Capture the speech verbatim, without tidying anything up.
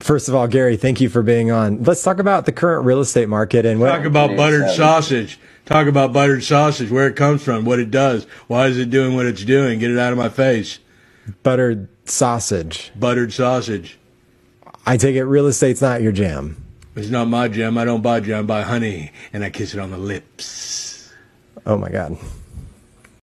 First of all, Gary, thank you for being on. Let's talk about the current real estate market and what. Talk about buttered sausage. Talk about buttered sausage, where it comes from, what it does. Why is it doing what it's doing? Get it out of my face. Buttered sausage. Buttered sausage. I take it real estate's not your jam. It's not my jam. I don't buy jam. I buy honey, and I kiss it on the lips. Oh, my God.